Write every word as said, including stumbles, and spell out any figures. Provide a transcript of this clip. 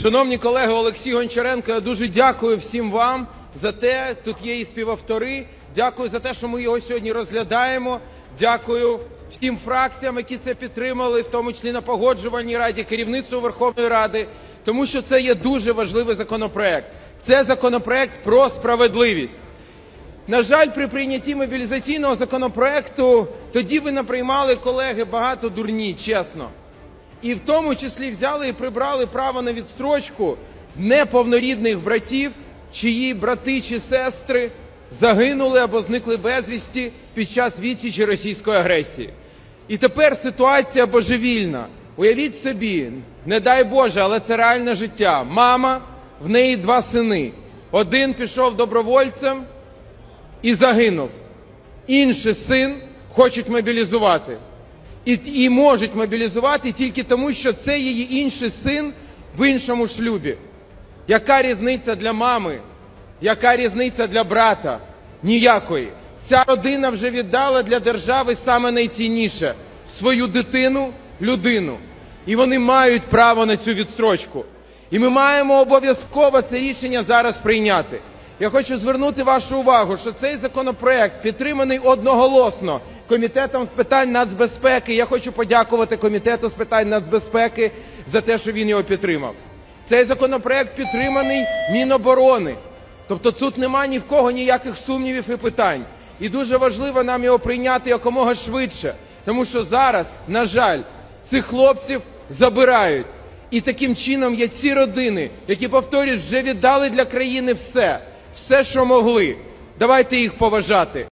Шановні колеги, Олексій Гончаренко, я дуже дякую всім вам за те, тут є і співавтори, дякую за те, що ми його сьогодні розглядаємо, дякую всім фракціям, які це підтримали, в тому числі на Погоджувальній раді, керівництву Верховної Ради, тому що це є дуже важливий законопроект. Це законопроект про справедливість. На жаль, при прийнятті мобілізаційного законопроекту тоді ви наприймали, колеги, багато дурні, чесно. І в тому числі взяли і прибрали право на відстрочку неповнорідних братів, чиї брати чи сестри загинули або зникли безвісті під час відсічі російської агресії. І тепер ситуація божевільна. Уявіть собі, не дай Боже, але це реальне життя. Мама, в неї два сини. Один пішов добровольцем і загинув. Інший син хочуть мобілізувати. І, і можуть мобілізувати тільки тому, що це її інший син в іншому шлюбі. Яка різниця для мами? Яка різниця для брата? Ніякої. Ця родина вже віддала для держави саме найцінніше – свою дитину, людину. І вони мають право на цю відстрочку. І ми маємо обов'язково це рішення зараз прийняти. Я хочу звернути вашу увагу, що цей законопроект підтриманий одноголосно Комітетом з питань нацбезпеки. Я хочу подякувати Комітету з питань нацбезпеки за те, що він його підтримав. Цей законопроект підтриманий Міноборони. Тобто тут нема ні в кого ніяких сумнівів і питань. І дуже важливо нам його прийняти якомога швидше. Тому що зараз, на жаль, цих хлопців забирають. І таким чином є ці родини, які, повторюсь, вже віддали для країни все. Все, що могли. Давайте їх поважати.